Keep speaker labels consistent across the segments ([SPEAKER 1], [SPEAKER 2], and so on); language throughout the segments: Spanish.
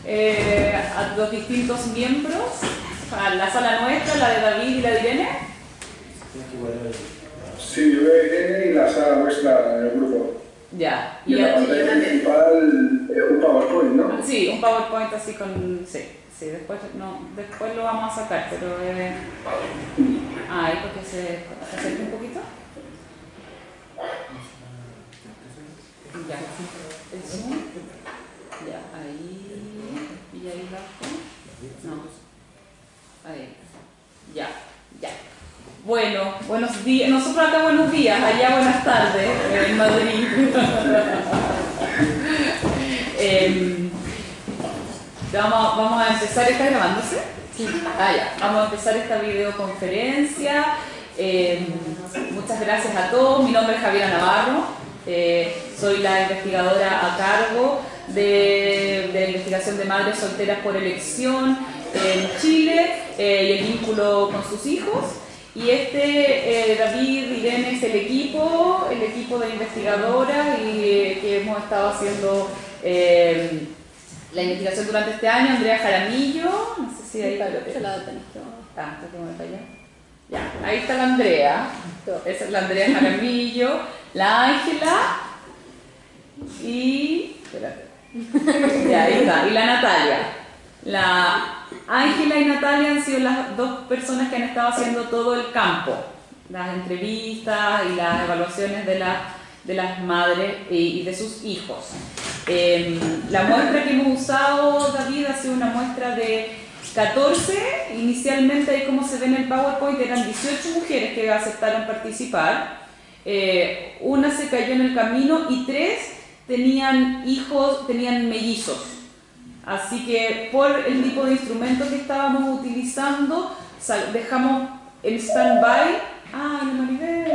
[SPEAKER 1] a los distintos miembros, a la sala nuestra, la de David y la de Irene.
[SPEAKER 2] Sí, yo veo a Irene y la sala nuestra en el grupo.
[SPEAKER 1] Ya.
[SPEAKER 2] Y en la pantalla principal un PowerPoint, ¿no?
[SPEAKER 1] Sí, un PowerPoint así con... Sí, después lo vamos a sacar, pero... ahí porque se acerca un poquito. Ya, el zoom. Ya, ahí. Y ahí abajo. No. Ahí. Ya. Bueno, buenos días. Nosotros acá buenos días, allá buenas tardes, en Madrid. Vamos a empezar. ¿Está grabándose? Sí. Ya. Vamos a empezar esta videoconferencia. Muchas gracias a todos. Mi nombre es Javiera Navarro. Soy la investigadora a cargo de la investigación de madres solteras por elección en Chile y el vínculo con sus hijos. Y David, Irene es el equipo de investigadoras y que hemos estado haciendo la investigación durante este año. Andrea Jaramillo, no sé si ahí está. Ya, ahí está la Andrea. Esa es la Andrea Jaramillo, la Ángela y... espérate. Ya, ahí está, y la Natalia. La Ángela y Natalia han sido las dos personas que han estado haciendo todo el campo, las entrevistas y las evaluaciones de las madres y de sus hijos. La muestra que hemos usado, David, ha sido una muestra de 14, inicialmente ahí como se ve en el PowerPoint eran 18 mujeres que aceptaron participar, una se cayó en el camino y 3 tenían hijos, tenían mellizos. Así que por el tipo de instrumento que estábamos utilizando, dejamos el stand-by. ¡Ay, Maribel!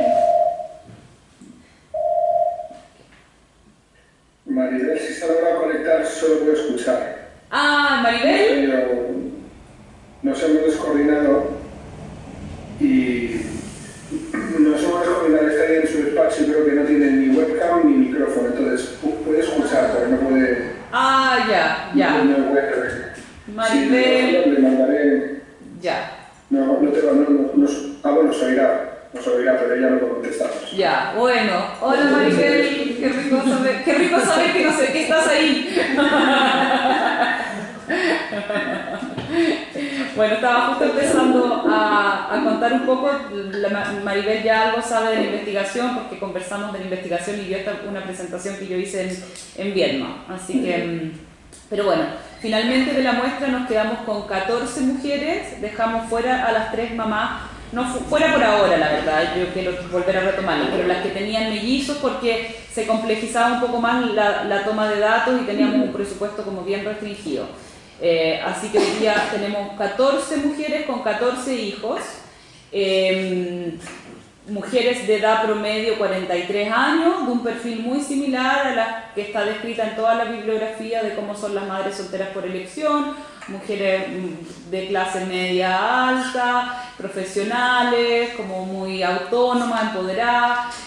[SPEAKER 2] Maribel, si se ha logrado conectar, solo puedo escuchar.
[SPEAKER 1] ¡Ah, Maribel!
[SPEAKER 2] Nos hemos descoordinado y está ahí en su despacho y creo que no tiene ni webcam ni micrófono, entonces puede escuchar, pero no puede...
[SPEAKER 1] Ah, ya.
[SPEAKER 2] No puede ver.
[SPEAKER 1] Maribel...
[SPEAKER 2] Sí, le mandaré...
[SPEAKER 1] Ya.
[SPEAKER 2] Bueno, se oirá, pero ella no puede contestar.
[SPEAKER 1] Ya, bueno. Hola Maribel, qué rico saber que no sé que estás ahí. Bueno, estaba justo empezando a contar un poco. Maribel ya algo sabe de la investigación porque conversamos de la investigación y vio una presentación que yo hice en Viedma. Así que, pero bueno, finalmente de la muestra nos quedamos con 14 mujeres, dejamos fuera a las 3 mamás, no fuera por ahora la verdad, yo quiero volver a retomarlo, pero las que tenían mellizos porque se complejizaba un poco más la toma de datos y teníamos un presupuesto como bien restringido. Así que hoy día tenemos 14 mujeres con 14 hijos, mujeres de edad promedio 43 años, de un perfil muy similar a la que está descrita en toda la bibliografía de cómo son las madres solteras por elección, mujeres de clase media alta, profesionales, como muy autónomas, empoderadas,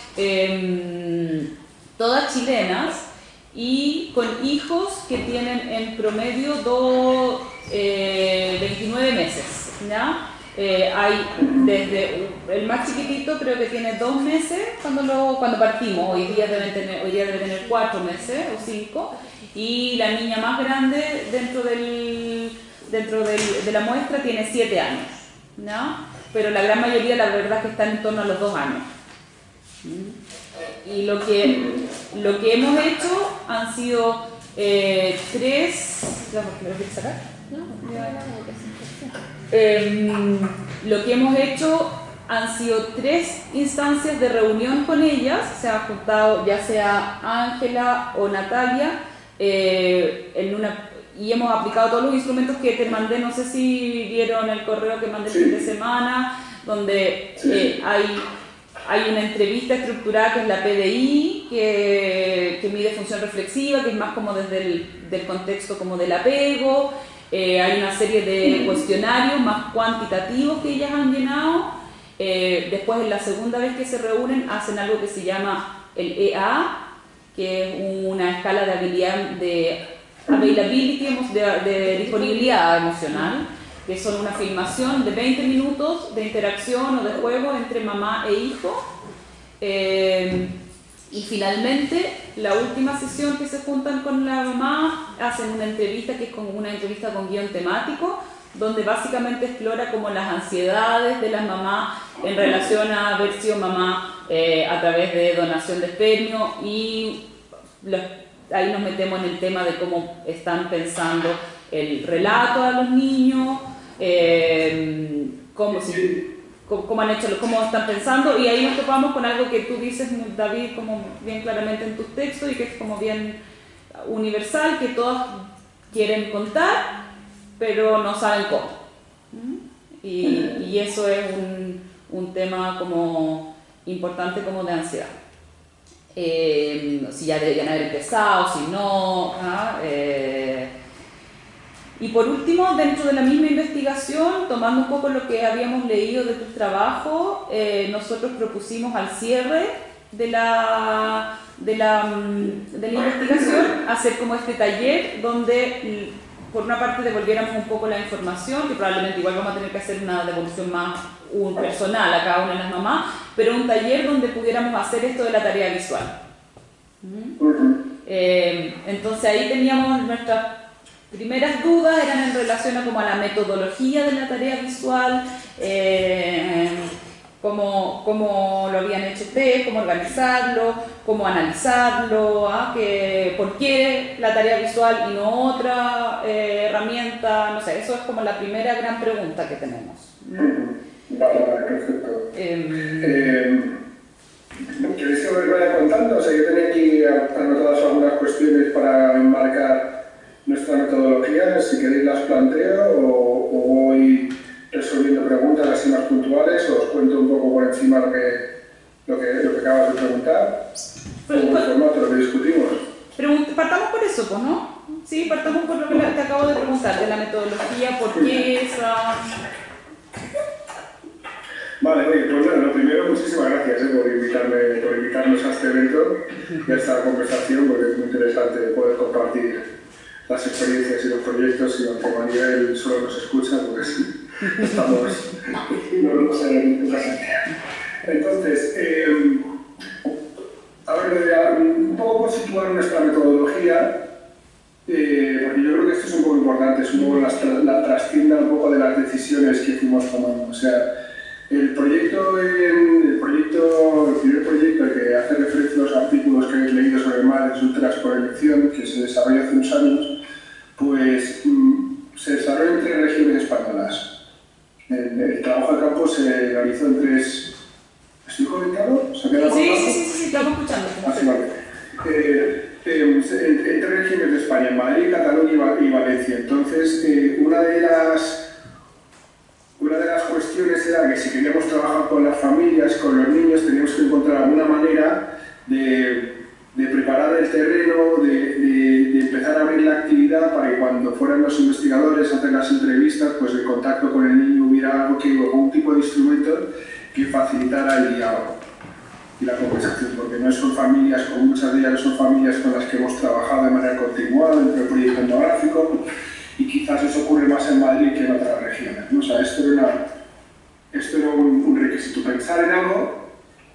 [SPEAKER 1] todas chilenas. Y con hijos que tienen en promedio 29 meses, ¿ya? Hay desde el más chiquitito creo que tiene 2 meses cuando partimos, hoy día debe tener 4 meses o 5, y la niña más grande dentro de la muestra tiene 7 años, ¿ya? Pero la gran mayoría la verdad es que están en torno a los 2 años. Y lo que hemos hecho han sido 3... ¿Me lo quieres sacar? Lo que hemos hecho han sido 3 instancias de reunión con ellas, se han juntado ya sea Ángela o Natalia, y hemos aplicado todos los instrumentos que te mandé, no sé si vieron el correo que mandé el fin de semana, donde hay una entrevista estructurada que es la PDI, que mide función reflexiva, que es más como desde el contexto como del apego. Hay una serie de cuestionarios más cuantitativos que ellas han llenado. Después, en la segunda vez que se reúnen, hacen algo que se llama el EA, que es una escala de habilidad de availability, de disponibilidad emocional, que son una filmación de 20 minutos de interacción o de juego entre mamá e hijo. Y finalmente, la última sesión que se juntan con la mamá, hacen una entrevista que es como una entrevista con guión temático, donde básicamente explora como las ansiedades de las mamás en relación a haber sido mamá a través de donación de espermio, y ahí nos metemos en el tema de cómo están pensando el relato a los niños, cómo han hecho, cómo están pensando, y ahí nos topamos con algo que tú dices, David, como bien claramente en tus textos y que es como bien universal, que todos quieren contar, pero no saben cómo. Y eso es un tema como importante como de ansiedad. Si ya deberían haber empezado, si no. Y por último, dentro de la misma investigación, tomando un poco lo que habíamos leído de tus trabajos, nosotros propusimos al cierre de la investigación hacer como este taller donde, por una parte, devolviéramos un poco la información, que probablemente igual vamos a tener que hacer una devolución más personal a cada una de las mamás, pero un taller donde pudiéramos hacer esto de la tarea visual. Entonces ahí teníamos nuestras primeras dudas, eran en relación a, como a la metodología de la tarea visual, cómo lo habían hecho ustedes, cómo organizarlo, cómo analizarlo, por qué la tarea visual y no otra herramienta, no sé, eso es como la primera gran pregunta que tenemos.
[SPEAKER 2] Vale, perfecto. ¿Queréis que os vaya contando? O sea, yo tenía aquí anotadas algunas cuestiones para enmarcar nuestra metodología, si queréis las planteo o voy resolviendo preguntas así más puntuales, o os cuento un poco por encima lo que acabas de preguntar, o el formato, lo que discutimos.
[SPEAKER 1] Partamos por eso, pues, ¿no? Sí, partamos por lo que te acabo de preguntar, de la metodología, por qué esa...
[SPEAKER 2] Vale, oye, pues bueno, lo primero, muchísimas gracias por invitarnos a este evento y a esta conversación, porque es muy interesante poder compartir las experiencias y los proyectos, y aunque Manuel solo nos escucha, pues estamos, no lo sé, en mucha gente. Entonces, a ver, un poco por situar nuestra metodología, porque yo creo que esto es un poco importante, es un poco la trastienda un poco de las decisiones que fuimos tomando. O sea, el primer proyecto al que hace referencia a los artículos que habéis leído sobre madres úteras por elección, que se desarrolló hace unos años, pues se desarrolló en 3 regiones españolas. El trabajo de campo se realizó en 3... ¿Estoy conectado?
[SPEAKER 1] Sí, estamos escuchando.
[SPEAKER 2] Sí, vale. En 3 regiones de España, Madrid, Cataluña y Valencia. Entonces, una de las cuestiones era que si queríamos trabajar con las familias, con los niños, teníamos que encontrar alguna manera de preparar el terreno, de empezar a abrir la actividad para que cuando fueran los investigadores a hacer las entrevistas, pues el contacto con el niño hubiera algún tipo de instrumento que facilitara el diálogo y la conversación, porque no son familias, con muchas de ellas son familias con las que hemos trabajado de manera continuada dentro del proyecto etnográfico, y quizás eso ocurre más en Madrid que en otras regiones, ¿no? O sea, esto era un requisito, pensar en algo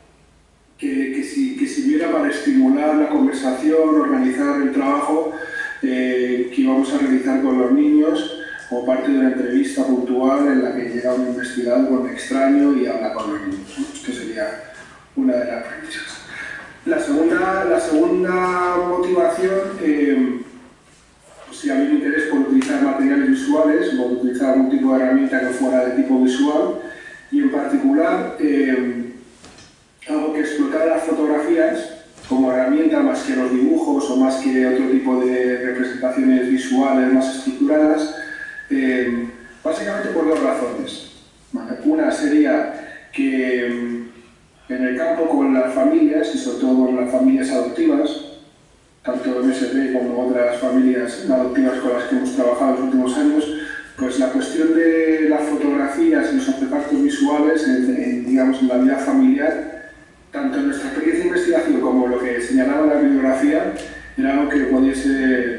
[SPEAKER 2] que sirviera para estimular la conversación, organizar el trabajo que íbamos a realizar con los niños, como parte de una entrevista puntual en la que llega un investigador con un extraño y habla con los niños, ¿no? Esto sería una de las premisas. La segunda motivación, si había un interés por utilizar materiales visuales, por utilizar algún tipo de herramienta que fuera de tipo visual, y en particular algo que explotara las fotografías como herramienta más que los dibujos o más que otro tipo de representaciones visuales más estructuradas, básicamente por 2 razones. Una sería que en el campo con las familias, y sobre todo con las familias adoptivas, tanto MSP como otras familias adoptivas con las que hemos trabajado en los últimos años, pues la cuestión de las fotografías y los artefactos visuales digamos, en la vida familiar, tanto en nuestra experiencia de investigación como lo que señalaba la bibliografía, era algo que pudiese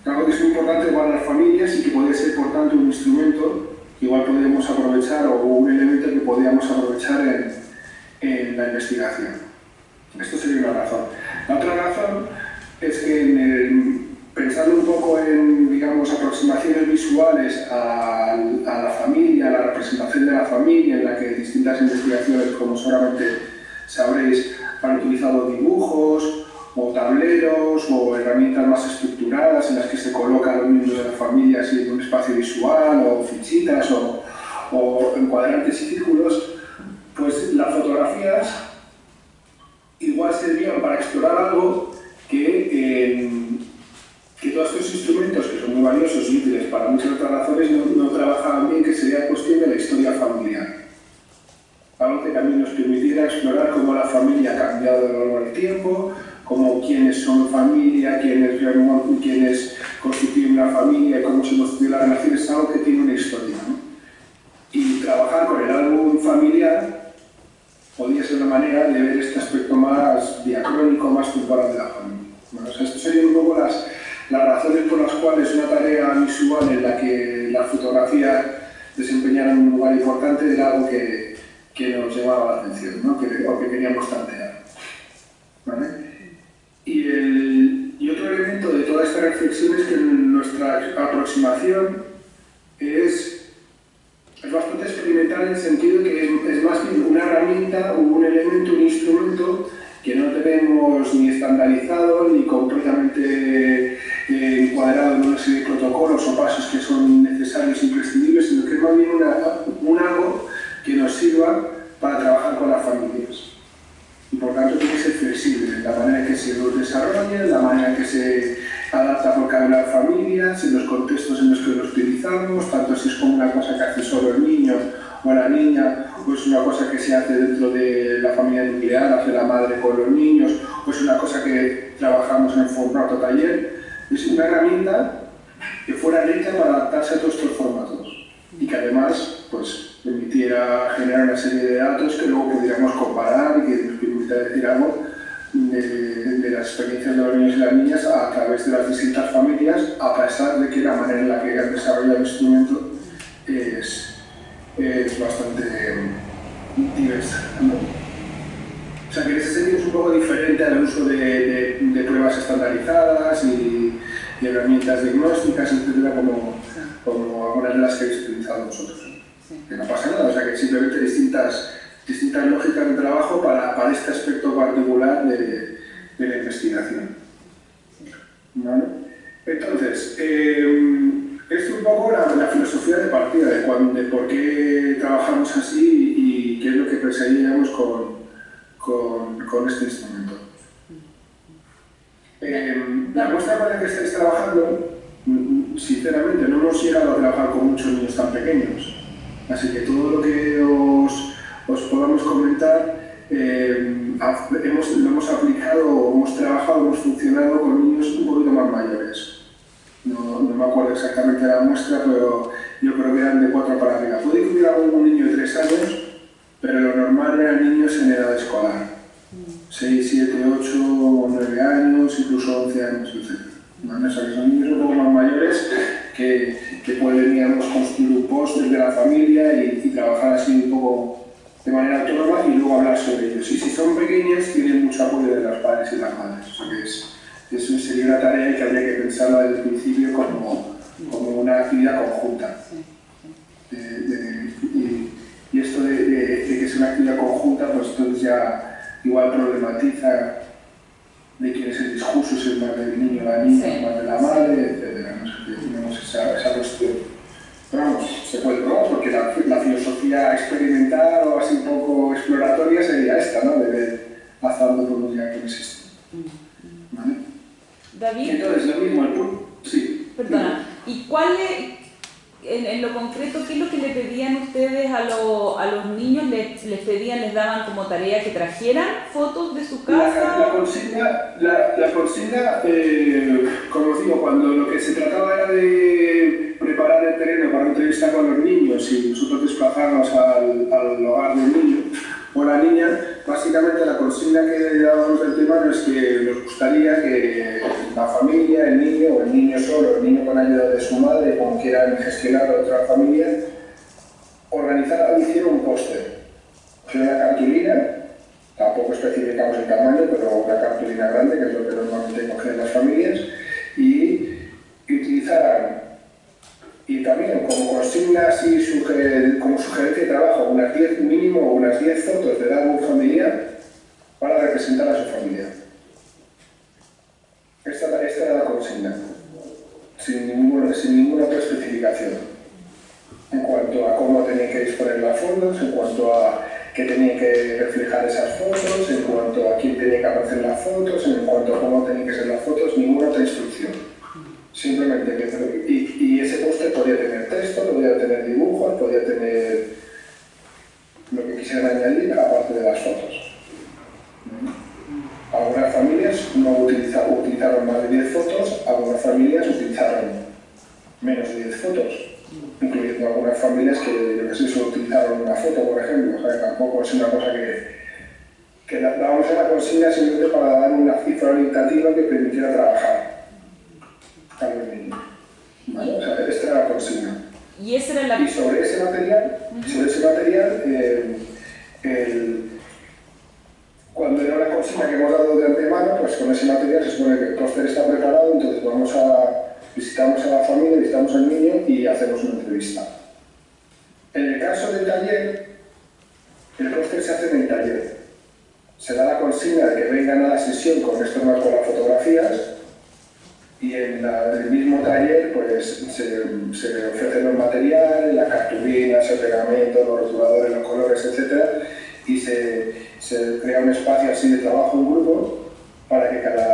[SPEAKER 2] Algo que es muy importante para las familias y que podría ser, por tanto, un instrumento que igual podríamos aprovechar o un elemento que podríamos aprovechar en la investigación. Esto sería una razón. La otra razón es que pensando un poco en, digamos, aproximaciones visuales a la familia, a la representación de la familia, en la que distintas investigaciones, como seguramente sabréis, han utilizado dibujos o tableros o herramientas más estructuradas en las que se colocan los miembros de la familia así en un espacio visual o fichitas o en cuadrantes y círculos, pues las fotografías igual servirían para explorar algo que todos estos instrumentos, que son muy valiosos y útiles para muchas otras razones, no trabajaban bien, que sería cuestión de la historia familiar. Algo que también nos permitiera explorar cómo la familia ha cambiado a lo largo del tiempo, cómo quiénes son familia, quiénes constituyen una familia y cómo se constituyen las relaciones, es algo que tiene una historia, ¿no? Y trabajar con el álbum familiar podría ser una manera de ver este aspecto más diacrónico, más temporal de la familia. Bueno, o sea, estas serían un poco las razones por las cuales una tarea visual en la que la fotografía desempeñara un lugar importante era algo que nos llamaba la atención, ¿no? o que queríamos plantear. ¿Vale? Y otro elemento de toda esta reflexión es que nuestra aproximación es bastante experimental en el sentido que es más bien una herramienta, un elemento, un instrumento que no tenemos ni estandarizado ni completamente encuadrado en una serie de protocolos o pasos que son necesarios e imprescindibles, sino que es más bien un algo que nos sirva para trabajar con las familias. Y por tanto tiene que ser flexible en la manera en que se desarrolla, en la manera en que se adapta por cada una de las familias, en los contextos en los que lo utilizamos, tanto si es como una cosa que hace solo el niño o la niña, o es una cosa que se hace dentro de la familia nuclear, hace la madre con los niños, o es una cosa que trabajamos en formato taller. Es una herramienta que fuera hecha para adaptarse a todos estos formatos y que además pues, permitiera generar una serie de datos que luego pudiéramos comparar y que nos permitiera decir algo de las experiencias de los niños y las niñas a través de las distintas familias, a pesar de que la manera en la que han desarrollado el instrumento es bastante diversa, ¿no? O sea que en ese sentido es un poco diferente al uso de pruebas estandarizadas y herramientas diagnósticas, etcétera, como algunas de las que habéis utilizado vosotros. Sí. Que no pasa nada, o sea que simplemente distintas lógicas de trabajo para este aspecto particular de la investigación. ¿Vale? Entonces, es un poco la filosofía de partida de por qué trabajamos así y qué es lo que perseguíamos con este instrumento. La muestra con la que estáis trabajando, sinceramente, no hemos llegado a trabajar con muchos niños tan pequeños, así que todo lo que os podamos comentar lo hemos aplicado, hemos trabajado, hemos funcionado con niños un poquito más mayores. No me acuerdo exactamente de la muestra, pero yo creo que eran de 4 para arriba. Puede que hubiera algún niño de 3 años, pero lo normal eran niños en edad escolar. 6, 7, 8, 9 años, incluso 11 años, etc. ¿Vale? O sea, que son niños un poco más mayores que podríamos construir un post desde la familia y trabajar así un poco de manera autónoma y luego hablar sobre ellos. Y si son pequeños, tienen mucho apoyo de los padres y las madres. O sea, que eso sería una tarea que habría que pensarla desde el principio como una actividad conjunta. Y esto de que es una actividad conjunta, pues entonces ya igual problematiza de quién es el discurso, si es más del niño, la niña, sí, más de la madre, etc. No sé si tenemos esa cuestión. Pero vamos, se puede probar porque la filosofía experimental o así un poco exploratoria sería esta, ¿no? De ver azando por un día que no existe. ¿Vale?
[SPEAKER 1] David.
[SPEAKER 2] Entonces, lo mismo, el punto. Sí.
[SPEAKER 1] Perdona. ¿Y cuál es, en lo concreto, qué es lo que le pedían ustedes a los niños? ¿Les daban como tarea que trajeran fotos de su casa?
[SPEAKER 2] La consigna, como os digo, cuando lo que se trataba era de preparar el terreno para entrevistar con los niños y nosotros desplazarnos al hogar del niño o la niña, básicamente básicamente la consigna que dábamos del tema es que nos gustaría que la familia, el niño o el niño solo, el niño con ayuda de su madre, como quieran gestionar otra familia, organizara o hiciera un póster. O sea, una cartulina, tampoco especificamos el tamaño, pero una cartulina grande, que es lo que normalmente cogen las familias, y utilizaran, y también como consignas y como sugerencia de trabajo, mínimo unas 10 fotos del álbum familiar para representar a su familia. Esta era la consigna, sin ninguna otra especificación. En cuanto a cómo tenían que disponer las fotos, en cuanto a qué tenían que reflejar esas fotos, en cuanto a quién tenía que aparecer las fotos, en cuanto a cómo tenían que ser las fotos, ninguna otra instrucción. Simplemente y ese póster podía tener texto, podía tener dibujos, podía tener lo que quisieran añadir aparte de las fotos. Algunas familias no utilizaron más de 10 fotos, algunas familias utilizaron menos de 10 fotos, incluyendo algunas familias que yo que sé, solo utilizaron una foto, por ejemplo. O sea, tampoco es una cosa que dábamos a la consigna simplemente para dar una cifra orientativa que permitiera trabajar a los niños. ¿Vale? O sea, esta era la consigna.
[SPEAKER 1] Y
[SPEAKER 2] sobre ese material, cuando era una consigna que hemos dado de antemano, pues con ese material se supone que el póster está preparado, entonces visitamos a la familia, visitamos al niño y hacemos una entrevista. En el caso del taller, el póster se hace en el taller. Se da la consigna de que vengan a la sesión con las fotografías y en el mismo taller pues, se ofrecen los materiales, las cartulinas, el pegamento, los rotuladores, los colores, etc. Y se crea un espacio así de trabajo en grupo para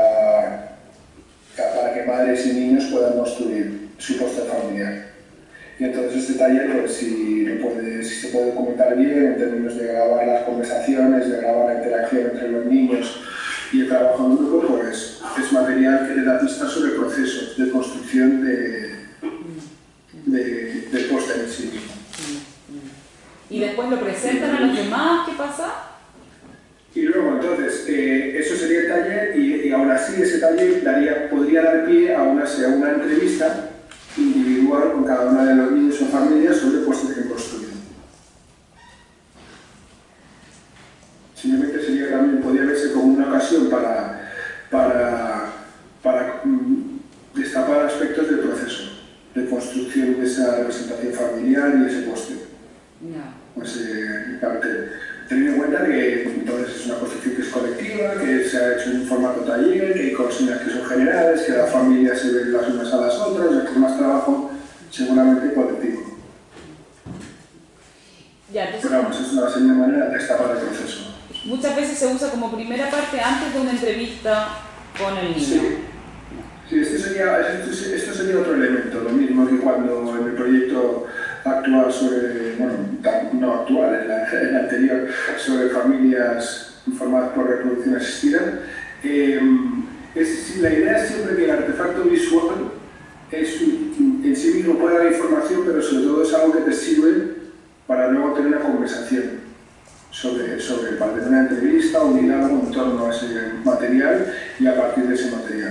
[SPEAKER 2] que madres y niños puedan construir su póster familiar. Y entonces este taller, pues si se puede documentar bien en términos de grabar las conversaciones, de grabar la interacción entre los niños y el trabajo en grupo, pues es material que le da pistas sobre procesos de construcción del póster en sí mismo.
[SPEAKER 1] ¿Y después lo presentan a los demás? ¿Qué pasa?
[SPEAKER 2] Y luego, entonces, eso sería el taller y aún así ese taller podría dar pie a una entrevista individual con cada uno de los niños o familias sobre el póster que construyen. Simplemente podría verse como una ocasión para destapar aspectos del proceso de construcción de esa representación familiar y ese póster. Teniendo en cuenta que entonces es una construcción que es colectiva, que se ha hecho en un formato taller, que hay consignas que son generales, que las familias se ven las unas a las otras, que es más trabajo seguramente colectivo. Pero vamos, es una manera de destapar el proceso.
[SPEAKER 1] Muchas veces se usa como primera parte antes de una entrevista con el niño.
[SPEAKER 2] Sí, esto sería otro elemento, lo mismo que cuando en el proyecto actual el anterior, sobre familias formadas por reproducción asistida. La idea es siempre que el artefacto visual en sí mismo puede dar información, pero sobre todo es algo que te sirve para luego tener una conversación para tener una entrevista o un diálogo en torno a ese material y a partir de ese material.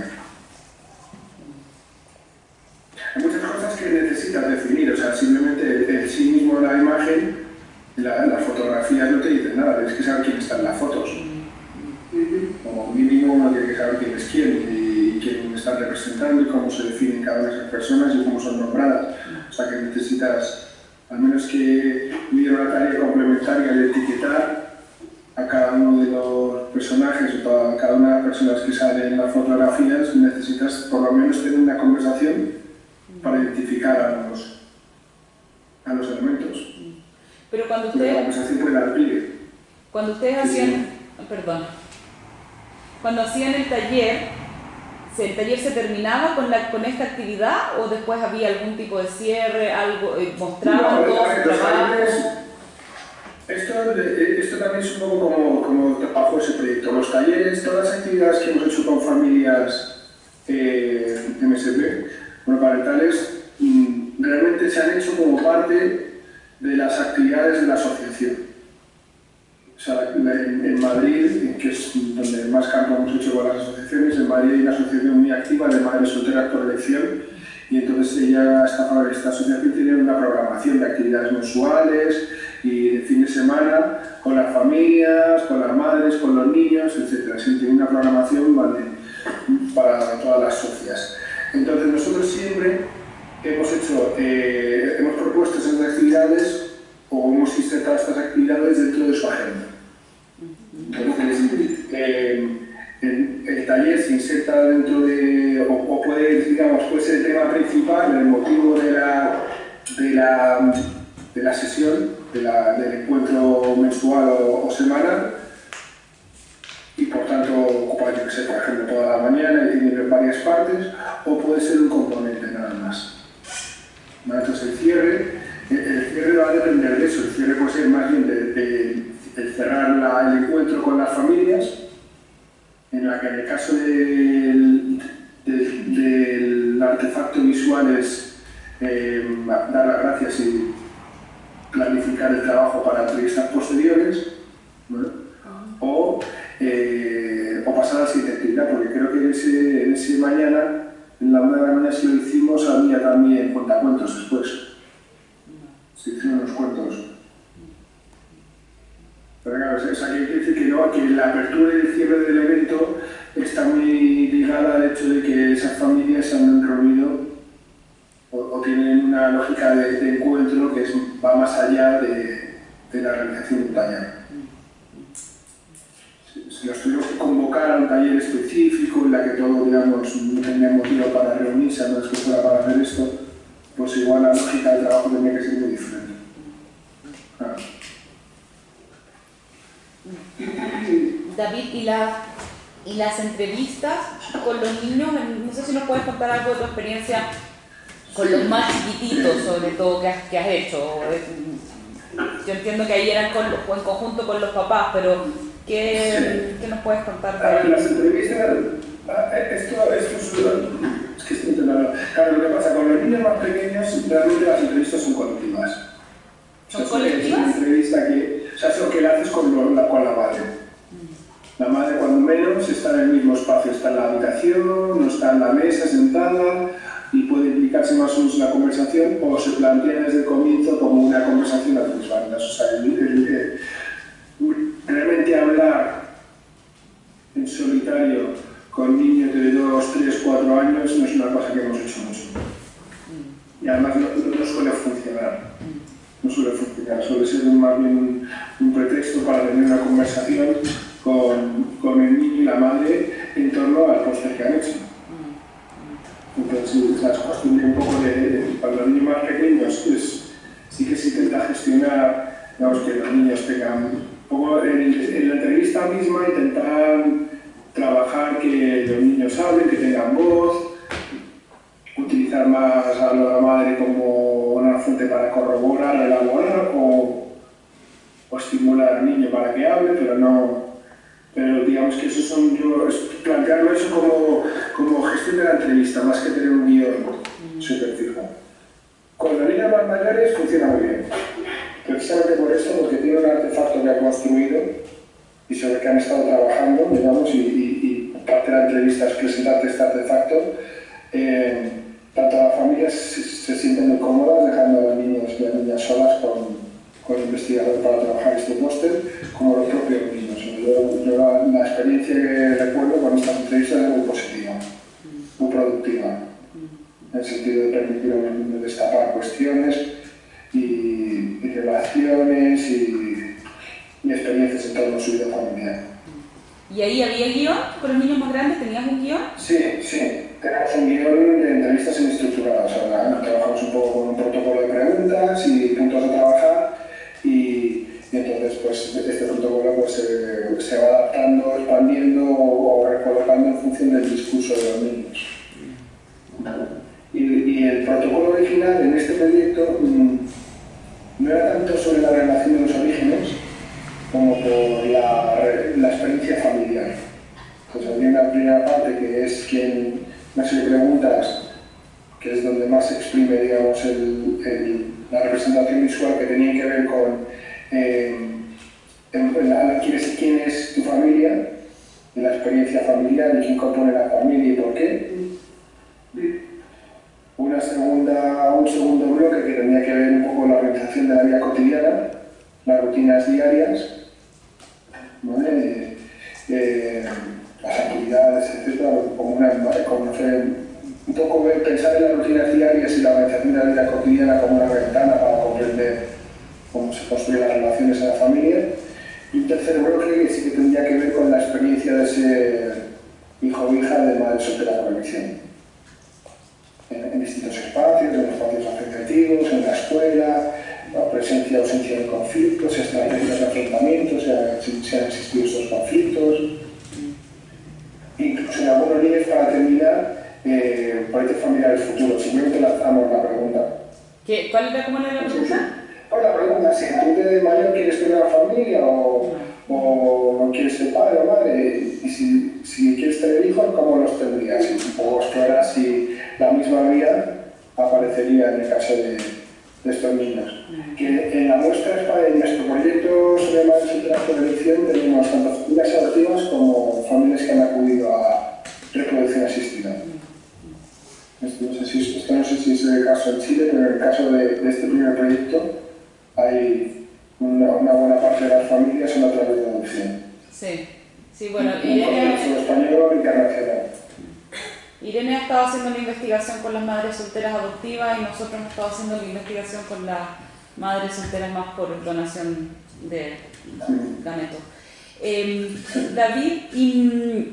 [SPEAKER 2] Hay muchas cosas que necesitas definir, o sea, simplemente en sí mismo la imagen, las fotografías no te dicen nada, tienes que saber quién está en las fotos. Como mínimo uno tiene que saber quién es quién y quién está representando y cómo se definen cada una de esas personas y cómo son nombradas. O sea que necesitas, al menos que hubiera una tarea complementaria de etiquetar a cada uno de los personajes o a cada una de las personas que salen en las fotografías, necesitas por lo menos tener una conversación para identificar a los elementos.
[SPEAKER 1] Pero cuando
[SPEAKER 2] la
[SPEAKER 1] ustedes...
[SPEAKER 2] conversación puede dar pie.
[SPEAKER 1] Cuando ustedes hacían... Perdón. Cuando hacían el taller se terminaba con esta actividad o después había algún tipo de cierre, algo, mostraban todo su trabajo?
[SPEAKER 2] Esto también es un poco como trabajo ese proyecto. Los talleres, todas las actividades que hemos hecho con familias MSP, monoparentales, realmente se han hecho como parte de las actividades de la asociación. O sea, en Madrid más campo hemos hecho con las asociaciones. En Madrid hay una asociación muy activa de madres solteras por elección, y entonces esta asociación tiene una programación de actividades mensuales y de fin de semana con las familias, con las madres, con los niños, etc. Sí, tiene una programación, ¿vale?, para todas las socias. Entonces nosotros siempre hemos propuesto esas actividades o hemos insertado estas actividades dentro de su agenda. Entonces, el taller se inserta dentro de, o puede, digamos, puede ser el tema principal, el motivo de la sesión, del encuentro mensual o semanal, y por tanto ocupa, yo que sé, por ejemplo, toda la mañana y tiene varias partes, o puede ser un componente nada más. Entonces el cierre va a depender de eso. El cierre puede ser más bien de cerrar el encuentro con las familias, en la que en el caso del artefacto visual es dar las gracias y planificar el trabajo para entrevistas posteriores, ¿no? O pasar a la siguiente actividad, porque creo que en ese mañana, en la una de la mañana, si lo hicimos, había también cuentacuentos después. Se hicieron los cuentos. Pero claro, eso quiere decir que la apertura y el cierre del evento está muy ligada al hecho de que esas familias se han reunido o tienen una lógica de encuentro que va más allá de la realización de un taller. Si los tuvimos que convocar a un taller específico en la que todos, digamos, no tenían motivo para reunirse, a menos que fuera para hacer esto, pues igual la lógica del trabajo tenía que ser muy diferente. Claro.
[SPEAKER 1] David, y las entrevistas con los niños, no sé si nos puedes contar algo de tu experiencia con los más chiquititos, sobre todo, que has hecho. Yo entiendo que ahí eran en conjunto con los papás, pero ¿qué nos puedes contar de ahí?
[SPEAKER 2] Las entrevistas, esto es que estoy intentando. Claro, lo que pasa con los niños más pequeños, realmente las entrevistas son colectivas.
[SPEAKER 1] ¿Son colectivas?
[SPEAKER 2] Es una entrevista que, es lo que le haces con la madre. La madre, cuando menos, está en el mismo espacio, está en la habitación, no está en la mesa sentada, y puede implicarse más o menos en la conversación, o se plantea desde el comienzo como una conversación a tres bandas. O sea, realmente hablar en solitario con niños de 2, 3, 4 años no es una cosa que hemos hecho mucho. Y además no suele funcionar. No suele funcionar, suele ser más bien un pretexto para tener una conversación con el niño y la madre en torno al póster que han hecho. Entonces, las costumbres un poco para los niños más pequeños, sí que se intenta gestionar, digamos, que los niños tengan un poco en la entrevista misma, intentar trabajar que los niños hablen, que tengan voz, utilizar más a la madre como una fuente para corroborar, elaborar o estimular al niño para que hable, pero digamos que eso plantearlo eso como gestión de la entrevista, más que tener un guión súper fijo. Con los niños más mayores funciona muy bien, precisamente por eso, porque tiene un artefacto que ha construido y sobre el que han estado trabajando, digamos, y parte de la entrevista es presentarte este artefacto. Tanto las familias se sienten muy cómodas dejando a los niños y a las niñas solas con el investigador para trabajar este póster, como los propios niños. Yo la experiencia que recuerdo con estas entrevistas es muy positiva, muy productiva, en el sentido de permitir a los niños destapar cuestiones y relaciones y experiencias en torno a su vida familiar.
[SPEAKER 1] ¿Y ahí había guión? ¿Con los niños más grandes tenías un guión?
[SPEAKER 2] Sí. Tenemos un guión de entrevistas semiestructuradas. Ahora trabajamos un poco con un protocolo de preguntas y puntos de trabajar y entonces pues este protocolo pues, se va adaptando, expandiendo o recolocando en función del discurso de los niños. Y el protocolo original en este proyecto no era tanto sobre la relación de los orígenes como por la experiencia familiar. Entonces había una primera parte que es una serie de preguntas, que es donde más se exprime, digamos, la representación visual, que tenía que ver con quién es tu familia, de la experiencia familiar y quién compone la familia y por qué. Un segundo bloque que tenía que ver un poco con la organización de la vida cotidiana, las rutinas diarias, ¿vale? Las actividades, etcétera, un poco pensar en las rutinas diarias y la organización de la vida cotidiana como una ventana para comprender cómo se construyen las relaciones en la familia. Y un tercer bloque que sí que tendría que ver con la experiencia de ser hijo o hija de madre soltera por elección. En distintos espacios, en los espacios asociativos, en la escuela, la presencia o ausencia de conflictos, estrategias de afrontamiento, si han existido esos conflictos. Incluso en algunos niños, para terminar, proyectos familiares futuros. Simplemente lanzamos la pregunta.
[SPEAKER 1] ¿Cuál era cómo era la pregunta?
[SPEAKER 2] Pues la pregunta, si tú de mayor quieres tener una familia o quieres ser padre o madre, y si quieres tener hijos, ¿cómo los tendrías? Y un poco explorar si la misma vía aparecería en el caso de estos niños. Que en la muestra en nuestro proyecto sobre madres solteras por elección tenemos tanto familias adoptivas como familias que han acudido a reproducción asistida. Esto no sé si es el caso en Chile, pero en el caso de este primer proyecto hay una buena parte de las familias son a través de adopción.
[SPEAKER 1] Sí, bueno, Irene ha estado haciendo la investigación con las madres solteras adoptivas y nosotros hemos estado haciendo la investigación con las madres solteras más por donación de gametos. David,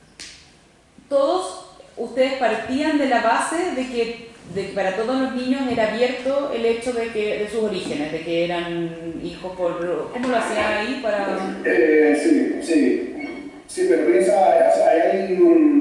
[SPEAKER 1] todos ustedes partían de la base de que para todos los niños era abierto el hecho de sus orígenes, de que eran hijos por... ¿Cómo lo hacían ahí para...?
[SPEAKER 2] Sí, pero piensa, hay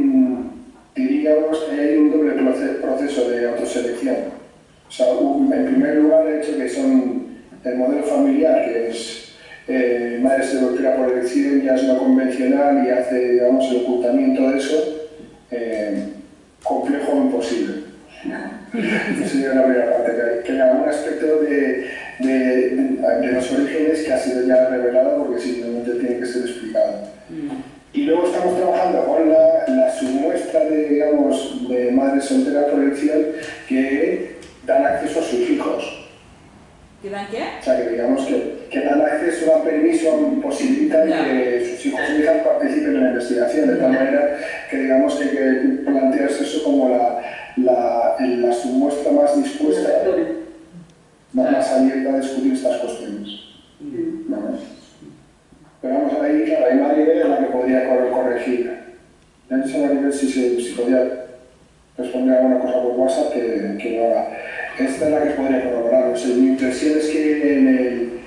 [SPEAKER 2] un doble proceso de autoselección. O sea, en primer lugar, el hecho que son el modelo familiar, que es madre soltera por elección, ya es no convencional y hace, digamos, el ocultamiento de eso complejo o imposible. Esa sería la primera parte, que hay algún aspecto de los orígenes que ha sido ya revelado porque simplemente tiene que ser explicado. Y luego estamos trabajando con la submuestra de madres solteras por elección que dan acceso a sus hijos.
[SPEAKER 1] ¿Que dan qué?
[SPEAKER 2] O sea, que digamos que dan acceso, dan permiso, posibilitan que sus hijos y hijas participen en la investigación, de tal manera que digamos que hay que plantearse eso como la submuestra más dispuesta, más abierta a discutir estas cuestiones. ¿Vale? Pero vamos, ahí, claro, hay Maribel en la que podría corregir. Ya no sé Maribel si podría responder alguna cosa por WhatsApp que lo haga. Esta es la que podría corroborar. O sea, mi impresión es que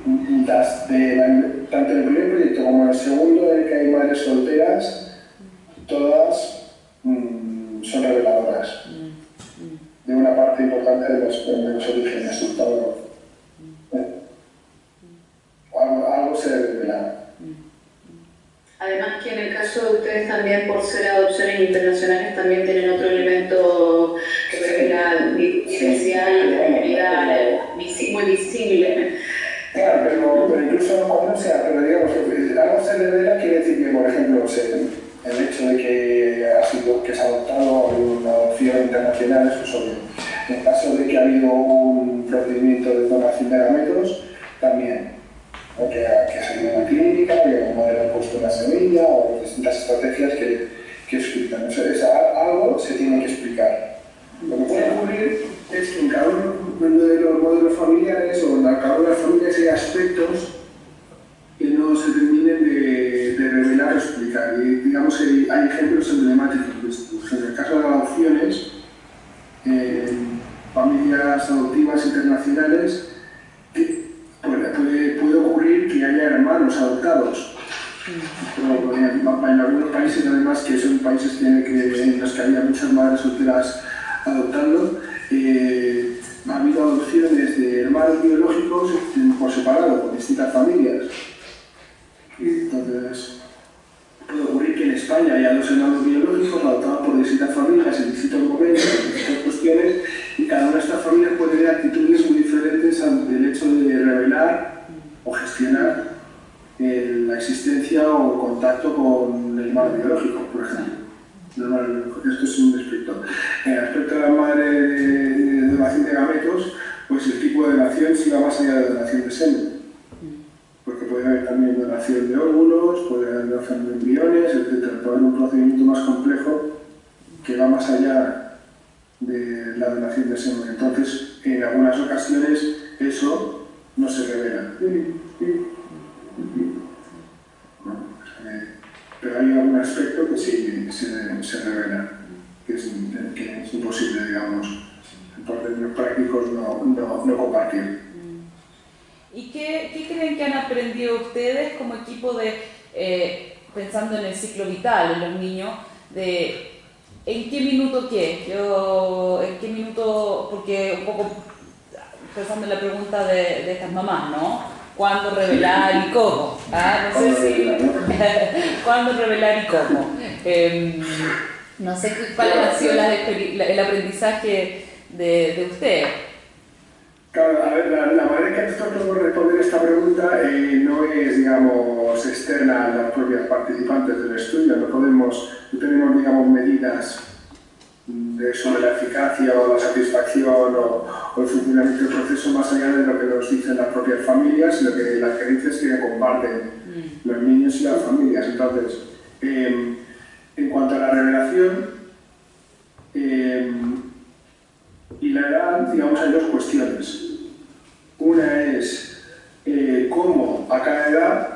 [SPEAKER 2] tanto en el primer proyecto como en el segundo, en el que hay madres solteras, todas son reveladoras de una parte importante de los orígenes. Algo se revela.
[SPEAKER 3] Además que en el caso de ustedes también, por ser adopciones internacionales, también tienen otro elemento que revela diversidad y comunidad muy visible.
[SPEAKER 2] Claro, pero incluso cuando pero digamos, algo se revela quiere decir que, por ejemplo, el hecho de que se ha adoptado una adopción internacional es obvio. En el caso de que ha habido un procedimiento de donación de gametos, también. Que ha salido en la clínica, que como ha puesto una semilla o distintas estrategias que explican. O sea, algo se tiene que explicar. Lo que puede ocurrir es que en cada uno de los modelos familiares o en cada una de las familias hay aspectos que no se terminen de revelar o explicar. Y digamos que hay ejemplos emblemáticos de esto. En el caso de adopciones, familias adoptivas internacionales, puede ocurrir que haya hermanos adoptados. Pero en algunos países, además, que son países en los que había muchas madres solteras adoptando, ha habido adopciones de hermanos biológicos por separado, por distintas familias. Entonces, puede ocurrir que en España haya dos hermanos biológicos adoptados por distintas familias en distintos momentos, en distintas cuestiones, y cada una de estas familias puede tener actitudes muy diferentes ante el hecho de revelar o gestionar la existencia o el contacto con del hermano biológico, por ejemplo. Esto es un aspecto. Respecto a la madre de donación de gametos, pues el tipo de donación sí va más allá de donación de semen. Porque puede haber también donación de óvulos, puede haber donación de embriones, etc. Puede haber un procedimiento más complejo que va más allá de la donación de semen. Entonces, en algunas ocasiones, eso no se revela. Pero hay algún aspecto que sí se revela, que es imposible, digamos, por términos prácticos no compartir.
[SPEAKER 1] ¿Y qué creen que han aprendido ustedes como equipo de, pensando en el ciclo vital, en los niños, de en qué minuto en qué minuto, porque un poco pensando en la pregunta de estas mamás, ¿no? ¿Cuándo revelar y cómo? No sé si... ¿Cuándo revelar y cómo? No sé cuál ha sido el aprendizaje de usted.
[SPEAKER 2] Claro, a ver, la manera en que nosotros podemos responder esta pregunta no es, digamos, externa a las propias participantes del estudio. No tenemos, digamos, medidas sobre la eficacia o la satisfacción o el funcionamiento del proceso más allá de lo que nos dicen las propias familias y lo que las creencias que comparten los niños y las familias. Entonces, en cuanto a la revelación y la edad, digamos, hay dos cuestiones. Una es cómo a cada edad,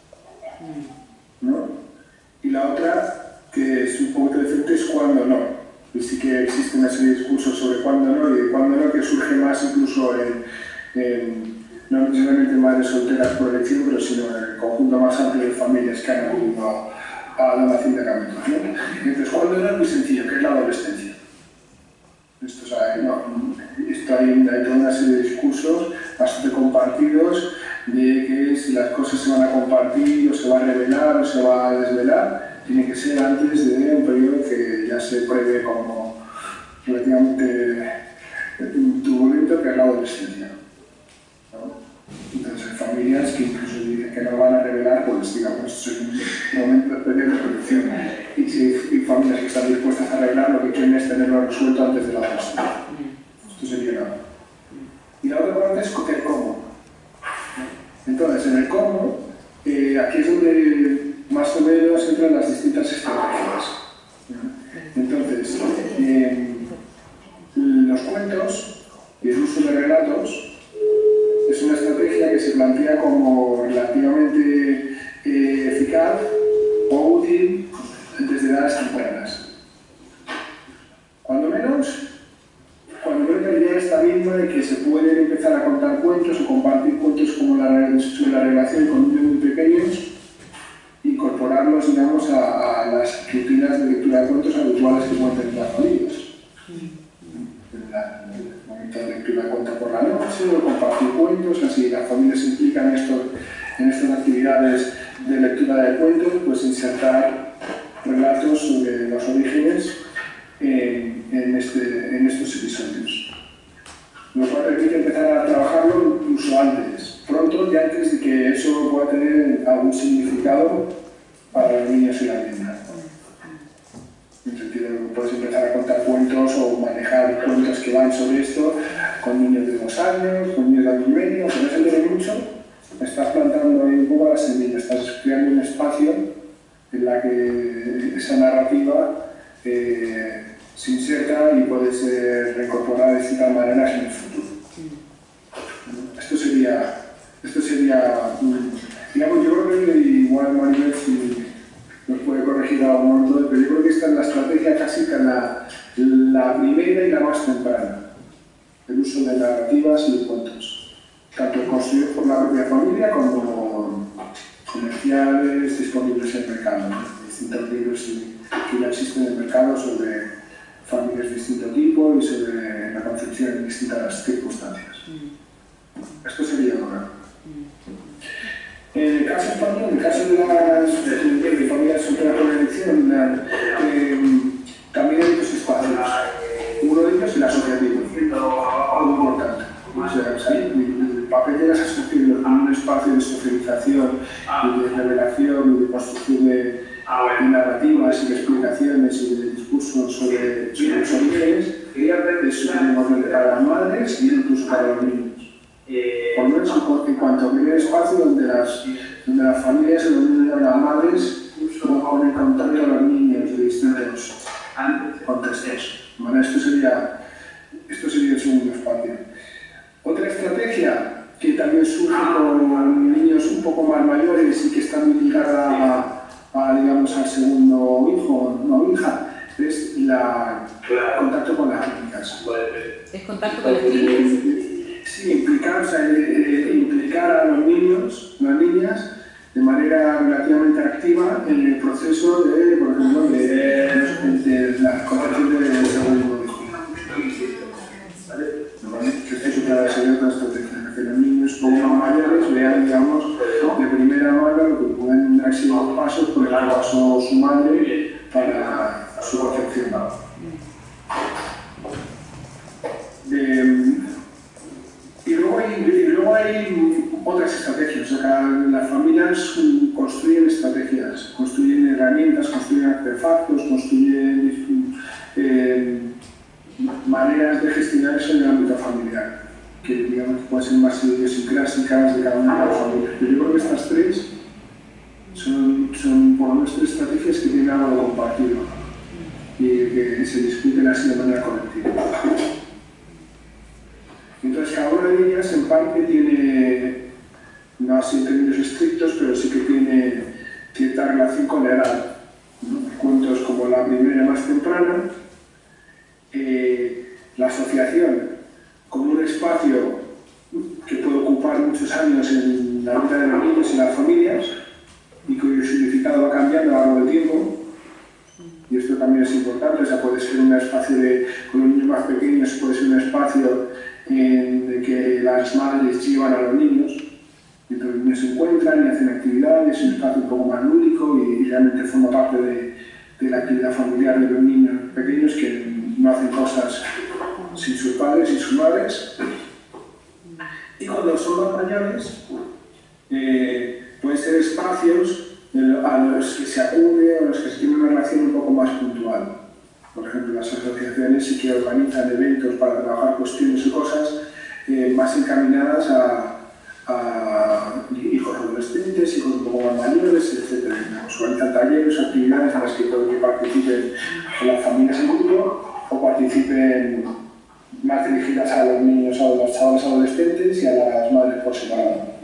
[SPEAKER 2] ¿no? Y la otra, que es un poco diferente, es cuándo no. Y sí que existe una serie de discursos sobre cuándo no y de cuándo no, que surge más incluso no necesariamente en madres solteras por elección, pero sino en el conjunto más amplio de familias que han acudido a la donación de gametos, ¿no? Entonces, cuándo no es muy sencillo, que es la adolescencia. Esto hay toda una serie de discursos bastante compartidos de que si las cosas se van a compartir o se va a revelar o se va a desvelar, tiene que ser antes de un periodo que ya se prevé como relativamente turbulento, que es la adolescencia, ¿no? Entonces hay familias que incluso dicen que no van a revelar, pues digamos, es un momento de protección. Y si hay familias que están dispuestas a revelar, lo que quieren es tenerlo resuelto antes de la adolescencia. Esto sería nada. Y la otra parte es el cómo. Entonces, en el cómo, aquí es donde más o menos entran las distintas estrategias. Entonces, los cuentos y el uso de relatos es una estrategia que se plantea como relativamente eficaz o útil desde edades tempranas. Cuando menos ya está viendo de que se pueden empezar a contar cuentos o compartir cuentos como sobre la relación con niños muy pequeños, incorporarlos, digamos, a las rutinas de lectura de cuentos habituales que pueden tener las familias. El momento de lectura de cuentos por la noche, o compartir cuentos, así las familias se implican en estas actividades de lectura de cuentos, pues insertar relatos sobre los orígenes en estos episodios. Lo cual permite empezar a trabajarlo incluso antes, pronto y antes de que eso pueda tener algún significado para los niños y las niñas. En el sentido de que puedes empezar a contar cuentos o manejar cuentos que van sobre esto con niños de 2 años, con niños de año y medio, que no se entiende mucho, estás plantando ahí un poco la semilla, estás creando un espacio en la que esa narrativa se inserta y puede ser reincorporada de distintas maneras en el futuro. Esto sería digamos, yo creo que igual Maribel si nos puede corregir a un momento, pero yo creo que esta es la estrategia casi que la primera y la más temprana, el uso de narrativas y de cuentos, tanto construidos por la propia familia como comerciales disponibles en el mercado, ¿no? Distintos libros que ya existen en el mercado sobre familias de distinto tipo y sobre la concepción en distintas circunstancias. Esto sería ahora. En el caso español, en el caso de las familias solteras por elección, también hay dos espacios. Uno de ellos es el asociativo, algo importante. O sea, el papel de las asociaciones como un espacio de socialización y de revelación y de construcción de de narrativas y de explicaciones y de discursos sobre los orígenes, eso tenemos para las madres y incluso para los niños. Por lo menos en cuanto a primer espacio donde las familias y los niños, las madres ponen en contacto a los niños de distintos contextos. Bueno, esto sería el segundo espacio. Otra estrategia que también surge con niños un poco más mayores y que está muy ligada digamos, al segundo hijo o hija, es el contacto con las clínicas.
[SPEAKER 1] ¿Es contacto con las clínicas?
[SPEAKER 2] Sí, implicar a los niños, las niñas, de manera relativamente activa en el proceso de, por ejemplo, de la concepción del segundo hijo. Esto sería otra estrategia, que los niños como mayores vean, digamos, de primera mano lo que pueden haber sido los pasos por el que pasó su madre para su concepción. Y luego hay otras estrategias. O sea, las familias construyen estrategias, construyen herramientas, construyen artefactos, construyen maneras de gestionar eso en el ámbito familiar, que digamos pueden ser más idiosincrásicas de cada una de las familias. Pero yo creo que estas tres son por lo menos tres estrategias que tienen algo de compartido y que se discuten así de manera colectiva. Entonces, cada una de ellas en parte tiene, no así en términos estrictos, pero sí que tiene cierta relación con la edad. Cuentos como la primera más temprana, la asociación como un espacio que puede ocupar muchos años en la vida de los niños y las familias y cuyo significado va cambiando a lo largo del tiempo. Y esto también es importante, o sea, puede ser un espacio con los niños más pequeños, puede ser un espacio en que las madres llevan a los niños, y los niños se encuentran y hacen actividades, es un espacio un poco más lúdico y realmente forma parte de la actividad familiar de los niños pequeños que no hacen cosas sin sus padres y sus madres. Y cuando son más mayores, pueden ser espacios a los que se acude o a los que se tiene una relación un poco más puntual. Por ejemplo, las asociaciones sí que organizan eventos para trabajar cuestiones y cosas más encaminadas a hijos adolescentes, hijos un poco más mayores, etc. Se organizan talleres, actividades en las que participen las familias en grupo o participen más dirigidas a los niños, a los chavales adolescentes y a las madres por separado.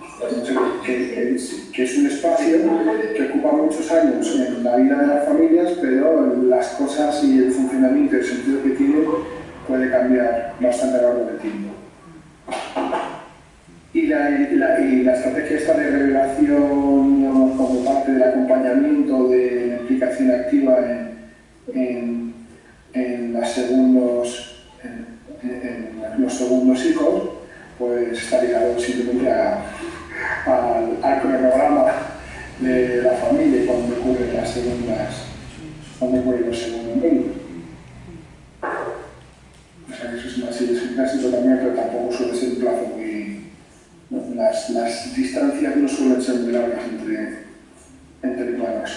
[SPEAKER 2] Que es un espacio que ocupa muchos años en la vida de las familias, pero las cosas y el funcionamiento y el sentido que tiene puede cambiar bastante a lo largo del tiempo. Y la estrategia esta de revelación como parte del acompañamiento de la implicación activa en los segundos hijos, pues está ligado simplemente al cronograma de la familia cuando ocurren los segundos niños. O sea, eso es más clásico también, pero tampoco suele ser un plazo muy... ¿no? Las distancias no suelen ser muy largas entre hermanos.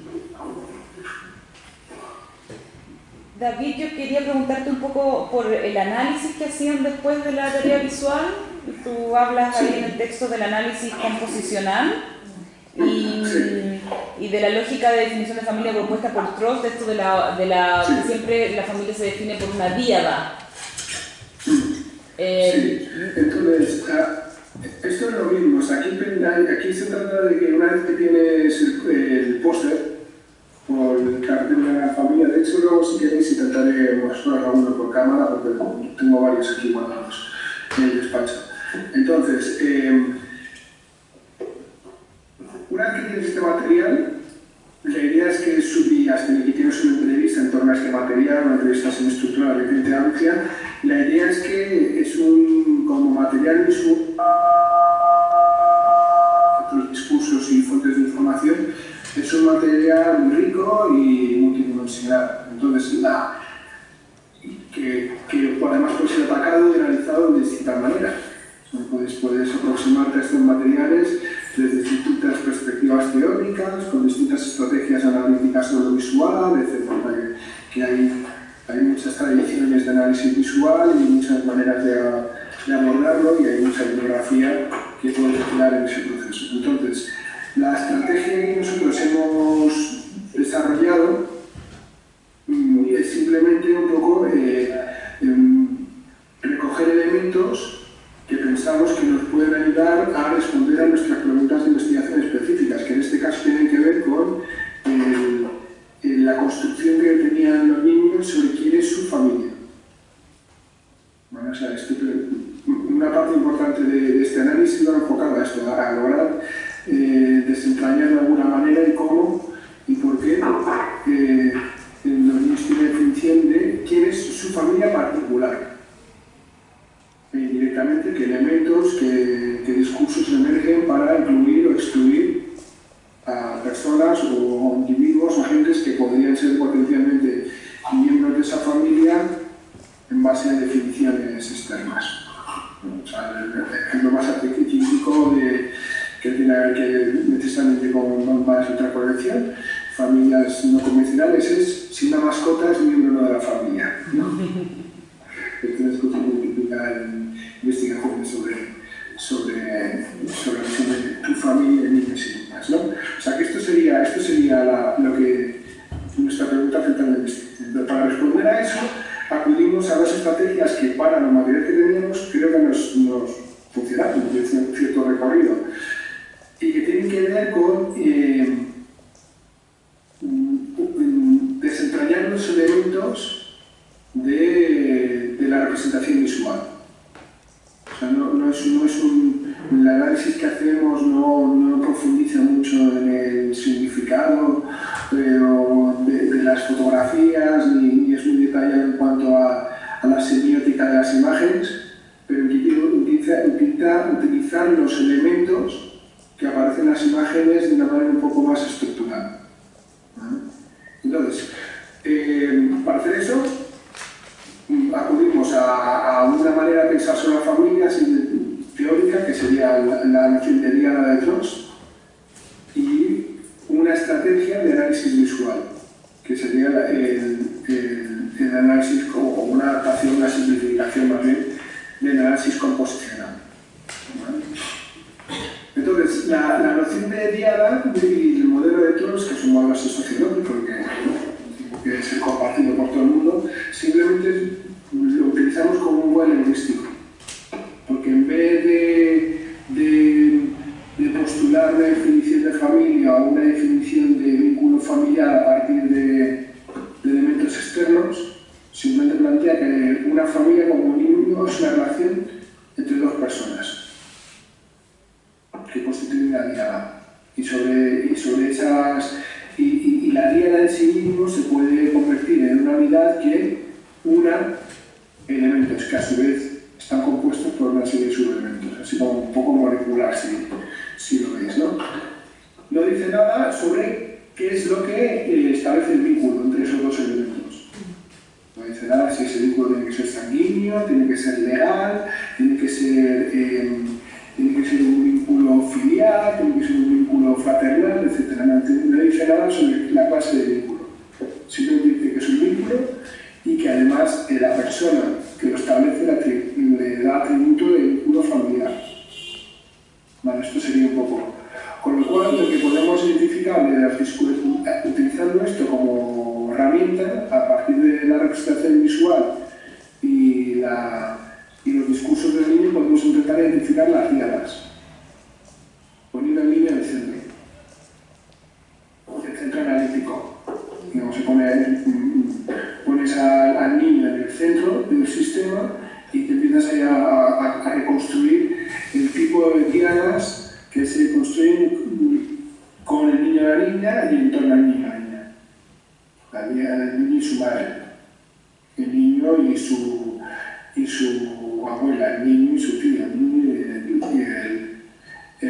[SPEAKER 1] David, yo quería preguntarte un poco por el análisis que hacían después de la tarea visual. Tú hablas ahí en el texto del análisis composicional y de la lógica de definición de familia propuesta por Trost, de esto que siempre la familia se define por una díada.
[SPEAKER 2] Sí, entonces, esto es lo mismo. O sea, aquí se trata de que una vez que tienes el póster por el cartel de la familia, de hecho luego si queréis intentaré mostrar alguno por cámara porque tengo varios aquí guardados en el despacho. Entonces, una vez que tienes este material, la idea es que tienes una entrevista en torno a este material, una entrevista semiestructurada relativamente amplia. La idea es que es como material visual, otros discursos y fuentes de información, es un material muy rico y multidimensional. Entonces, que además puede ser atacado y analizado de distintas maneras. Puedes aproximarte a estos materiales desde distintas perspectivas teóricas, con distintas estrategias audiovisual, etc. Que hay muchas tradiciones de análisis visual y muchas maneras de abordarlo, y hay mucha bibliografía que puede ayudar en ese proceso. Entonces, la estrategia que nosotros hemos desarrollado es simplemente un poco recoger elementos que pensamos que nos pueden ayudar a responder a nuestras preguntas de investigación específicas, que en este caso tienen que ver con la construcción que tenían los niños sobre quién es su familia. Bueno, o sea, una parte importante de este análisis va enfocado a esto, a lograr desentrañar de alguna manera y cómo y por qué los niños tienen definición de quién es su familia particular. Directamente qué elementos, qué discursos emergen para incluir o excluir a personas o individuos o agentes que podrían ser potencialmente miembros de esa familia en base a definiciones externas. O sea, el ejemplo más arquetípico que tiene que ver necesariamente con normas de otra colección, familias no convencionales, es si una mascota es miembro no de la familia, ¿no? Esto es cosa muy típica en investigaciones sobre la visión de tu familia, niños y niñas, ¿no? O sea que esto sería lo que nuestra pregunta central de investigación. Para responder a eso, acudimos a dos estrategias que para los materiales que teníamos creo que nos funcionaron, tienen cierto recorrido, y que tienen que ver con desentrañar los elementos de la representación visual. O sea, el análisis que hacemos no profundiza mucho en el significado de las fotografías, ni es muy detallado en cuanto a la semiótica de las imágenes, pero intenta utilizar los elementos que aparecen en las imágenes de una manera un poco más estructural. Entonces, para hacer eso, acudimos a una manera de pensar sobre la familia teórica, que sería la noción de diálogo de Trost, y una estrategia de análisis visual, que sería el análisis como una adaptación, una simplificación más bien del análisis composicional. ¿Vale? Entonces, la noción de diálogo y el modelo de Trost, que es un modelo sociológico que es compartido por todo el mundo, simplemente lo utilizamos como un buen lingüístico, porque en vez de postular una definición de familia o una definición de vínculo familiar a partir de elementos externos, simplemente plantea que una familia como un niño es una relación entre dos personas que constituyen una diada, y sobre esas y la diada en sí mismo se puede convertir en una unidad que una elementos que a su vez están compuestos por una serie de subelementos, así como un poco molecular, si lo veis, ¿no? No dice nada sobre qué es lo que establece el vínculo entre esos dos elementos. No dice nada si ese vínculo tiene que ser sanguíneo, tiene que ser legal, tiene que ser un vínculo filial, tiene que ser un vínculo fraternal, etc. No dice nada sobre la clase de vínculo. Simplemente dice que es un vínculo y que además la persona que lo establece le da atributo de vínculo familiar. Vale, esto sería un poco. Con lo cual, lo que podemos identificar de las utilizando esto como herramienta a partir de la representación visual y los discursos del niño, podemos intentar identificar las diadas, poniendo el niño en el centro analítico. Digamos, pones al niño en el centro del sistema y te empiezas a reconstruir el tipo de diadas que se construyen con el niño y la niña y en torno al niño y la niña. La diada del niño y su madre, el niño y su abuela, el niño y su tía, el niño y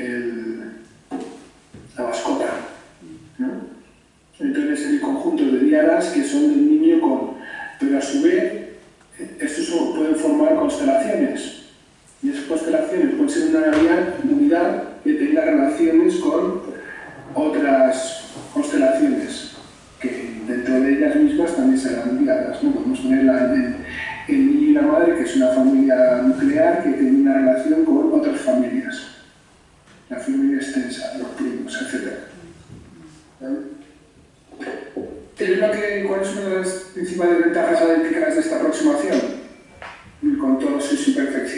[SPEAKER 2] la mascota, ¿no? Entonces el conjunto de diadas que son del niño pero a su vez estos pueden formar constelaciones, y esas constelaciones pueden ser una unidad que tenga relaciones con otras constelaciones que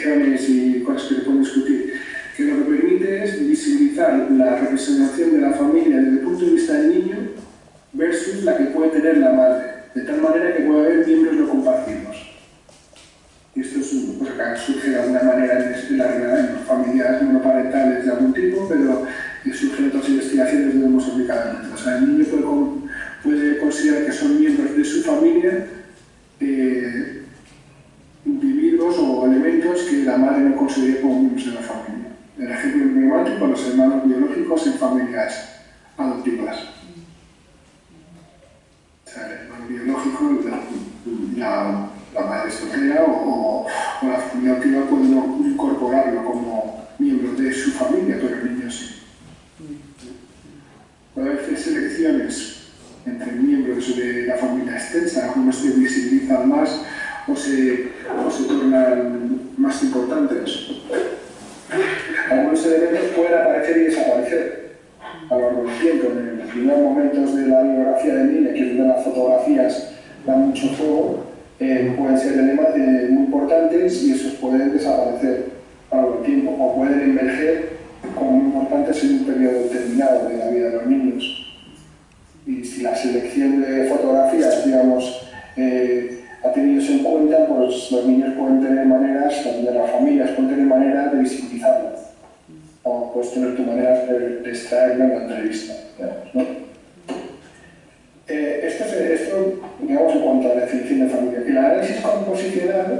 [SPEAKER 2] contradicciones y cosas que se pueden discutir, que lo que permite es visibilizar la representación de la familia desde el punto de vista del niño versus la que puede tener la madre, de tal manera que puede haber miembros no compartidos. Y esto es una cosa que surge de alguna manera en las familias monoparentales de algún tipo, pero surgen otras investigaciones donde hemos aplicado. O sea, el niño puede considerar que son miembros de su familia individuos o elementos que la madre no considera como miembros de la familia. El ejemplo emblemático, los hermanos biológicos en familias adoptivas. O sea, el hermano biológico, la madre soltera o la familia adoptiva puede no incorporarlo como miembro de su familia, pero el niño sí. Puede haber selecciones entre miembros de la familia extensa, algunos se visibilizan más o se tornan más importantes. Algunos elementos pueden aparecer y desaparecer a lo largo del tiempo. En los primeros momentos de la biografía de Mille, que es donde las fotografías dan mucho juego, pueden ser elementos muy importantes y esos pueden desaparecer a lo largo del tiempo o pueden emerger como muy importantes en un periodo determinado de la vida de los niños. Y si la selección de fotografías, digamos, ha tenido eso en cuenta, pues los niños pueden tener maneras, las familias pueden tener maneras de visibilizarlo. O puedes tener tu manera de extraerlo en la entrevista, digamos, ¿no? Esto, digamos, en cuanto a la definición de familia. El análisis composicional,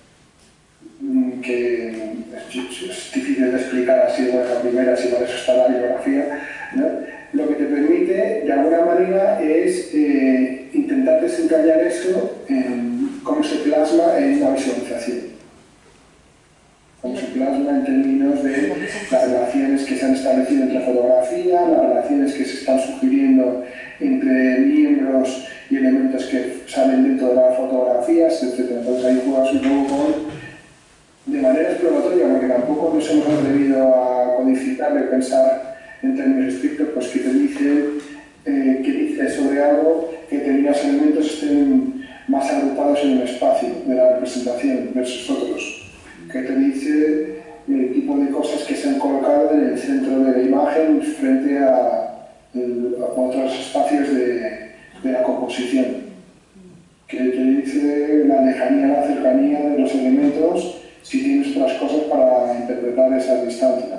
[SPEAKER 2] que es difícil de explicar así de buena primera, si por eso está la bibliografía, ¿no? Lo que te permite, de alguna manera, es intentar desentrañar eso en cómo se plasma en una visualización. Cómo se plasma en términos de las relaciones que se han establecido entre fotografía, las relaciones que se están sugiriendo entre miembros y elementos que salen dentro de las fotografías, etc. Entonces ahí juegas un poco de manera exploratoria, porque tampoco nos hemos atrevido a codificarlo y pensar en términos estrictos, pues que te dice sobre algo que determinados elementos estén más agrupados en un espacio de la representación versus otros, que te dice el tipo de cosas que se han colocado en el centro de la imagen frente a otros espacios de la composición, que te dice la lejanía, la cercanía de los elementos si tienes otras cosas para interpretar esas distancias.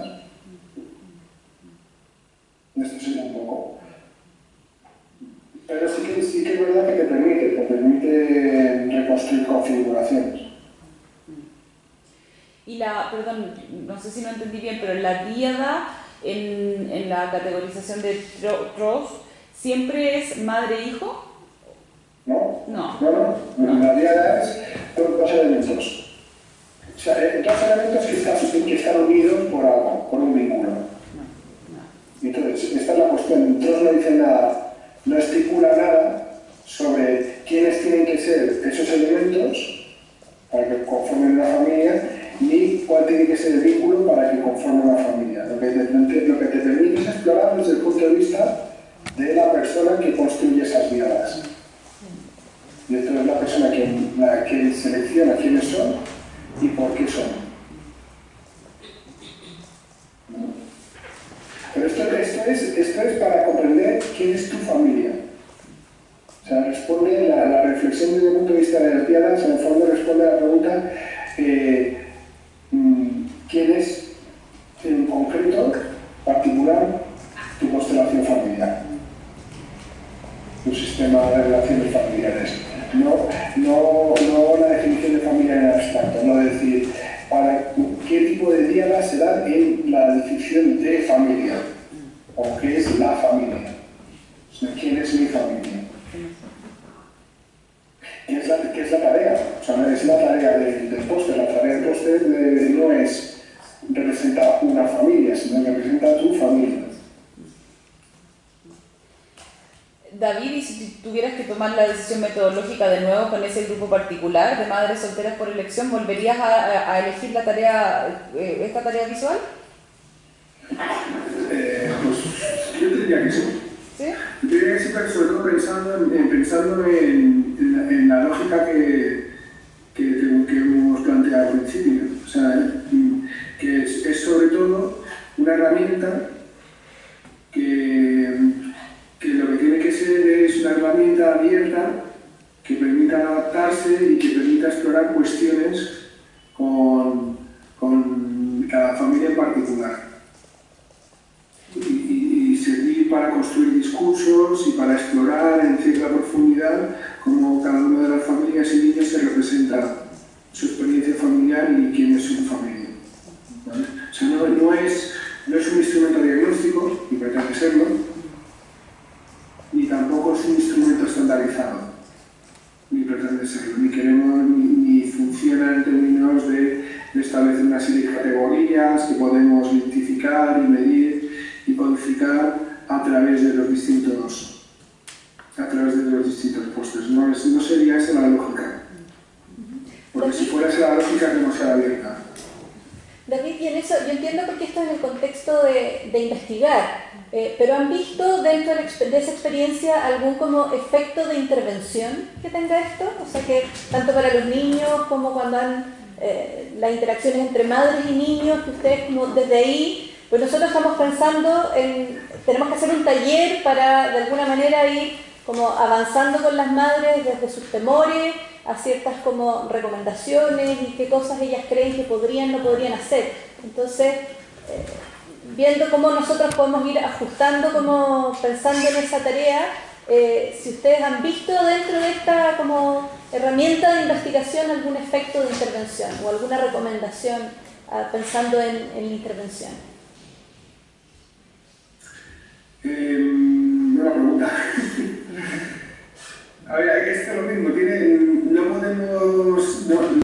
[SPEAKER 2] Esto sería un poco. Pero sí que es verdad que te permite reconstruir configuraciones.
[SPEAKER 1] Y perdón, no sé si no entendí bien, pero la díada en la categorización de Trost siempre es madre-hijo.
[SPEAKER 2] No. La díada es dos elementos. O sea, dos elementos que están unidos por algo, por un vínculo. Entonces, esta es la cuestión. Trost no dice nada, no estipula nada sobre quiénes tienen que ser esos elementos para que conformen una familia, ni cuál tiene que ser el vínculo para que conforme una familia. Lo que te permite es explorar desde el punto de vista de la persona que construye esas diadas. Y esto es la persona que selecciona quiénes son y por qué son. Pero esto es para comprender quién es tu familia. O sea, responde la reflexión desde el punto de vista de las diadas, en el fondo responde a la pregunta quién es en concreto, particular, tu constelación familiar, tu sistema de relaciones familiares. No la definición de familia en abstracto, no decir para qué tipo de diada se da en la definición de familia, o qué es la familia, o sea, quién es mi familia. ¿Qué es la tarea? O sea, no es la tarea del póster. La tarea del póster no es representar una familia, sino que representa tu familia.
[SPEAKER 1] David, y si tuvieras que tomar la decisión metodológica de nuevo con ese grupo particular de madres solteras por elección, ¿volverías a elegir la tarea, esta tarea visual?
[SPEAKER 2] Pues yo diría que sí.
[SPEAKER 1] ¿Sí?
[SPEAKER 2] Yo diría que sí, pero sobre todo pensando en la lógica que hemos planteado al principio. O sea, es un instrumento diagnóstico, ni pretende serlo, ni tampoco es un instrumento estandarizado, ni pretende serlo, ni queremos, ni funciona en términos de establecer una serie de categorías que podemos identificar y medir y codificar a través de los distintos postes. No sería esa la lógica, porque si fuera esa la lógica que no sea abierta.
[SPEAKER 4] David, y en eso yo entiendo porque esto es en el contexto de investigar, pero ¿han visto dentro de esa experiencia algún como efecto de intervención que tenga esto? O sea, que tanto para los niños como cuando han las interacciones entre madres y niños, que ustedes como desde ahí, pues nosotros estamos pensando en, tenemos que hacer un taller para de alguna manera ir como avanzando con las madres desde sus temores a ciertas como recomendaciones y qué cosas ellas creen que podrían o no podrían hacer. Entonces, viendo cómo nosotros podemos ir ajustando, como pensando en esa tarea, si ustedes han visto dentro de esta como herramienta de investigación algún efecto de intervención o alguna recomendación pensando en la intervención.
[SPEAKER 2] Buena pregunta. A ver, esto es lo mismo, no podemos...